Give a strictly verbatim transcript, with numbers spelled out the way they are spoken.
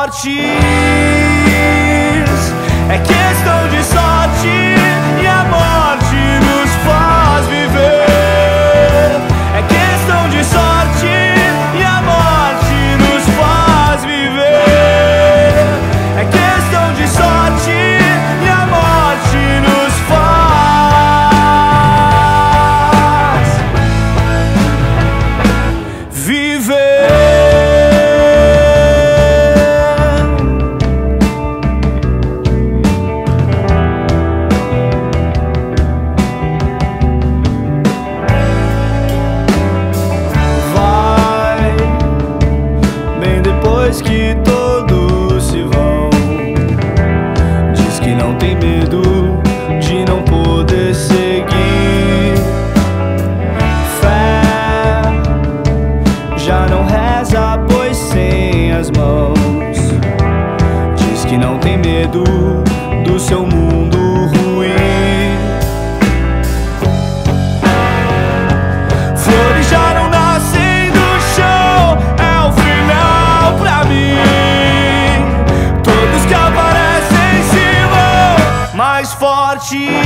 fortes. É questão de sorte e a morte nos faz viver. É questão de sorte e a morte nos faz viver. É questão de sorte e a morte nos faz viver. Que todos se vão, diz que não tem medo de não poder seguir. Fé já não reza, pois sem as mãos, diz que não tem medo do seu mundo ruim. Flores já não nascem do chão, é o final pra mim. Todos que aparecem se vão mais fortes.